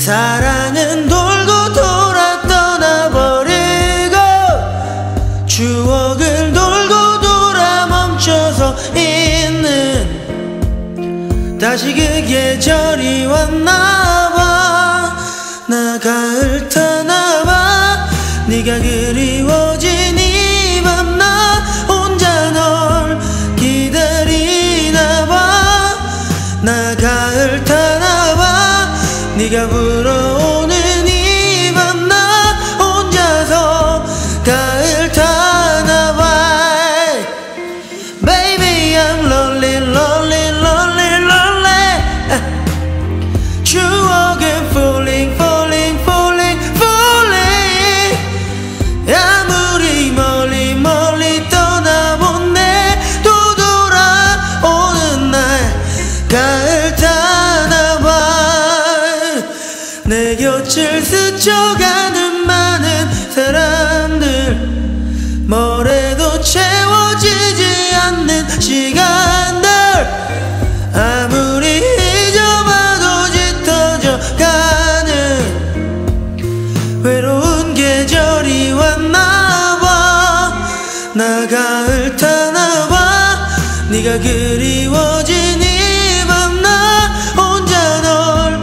사랑은 돌고 돌아 떠나버리고 추억은 돌고 돌아 멈춰서 있는 다시 그 계절이 왔나봐. 나 가을 타나봐. 네가 그리워진 이 밤 나 혼자 널 기다리나봐. 나 가을 타나봐. 네가 불어오는 이 밤 나 혼자서 가을 타나봐. Baby I'm lonely lonely lonely lonely. 추억은 falling falling falling falling. 아무리 멀리 멀리 떠나본네 또 돌아오는 날 가을 타나봐. 내 곁을 스쳐가는 많은 사람들 뭐래도 채워지지 않는 시간들 아무리 잊어봐도 짙어져 가는 외로운 계절이 왔나봐. 나 가을 타나봐. 네가 그리워진 이 밤 나 혼자 널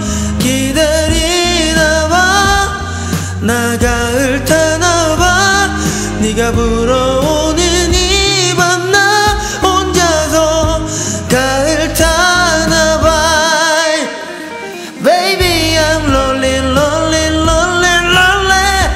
기다리나봐. 나 가을 타나봐. 네가 불어오는 이 밤 나 혼자서 가을 타나봐. Baby I'm lonely lonely lonely lonely.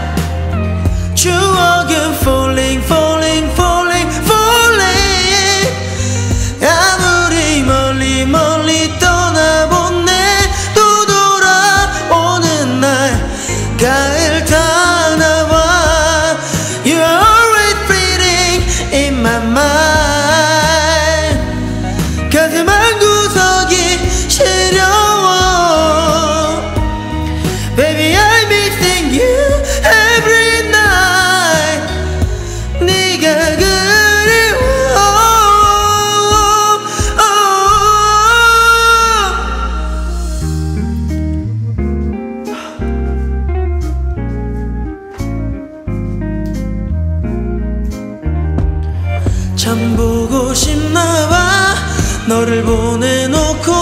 추억은 falling falling falling falling. 아무리 멀리 멀리 떠나본네 또 돌아오는 날 가을 타나봐. You're always fleeting in my mind. 가슴 한 구석이 시려워. Baby I'm missing you every night. 네가 그리워. 참 보고 싶나봐. 너를 보내놓고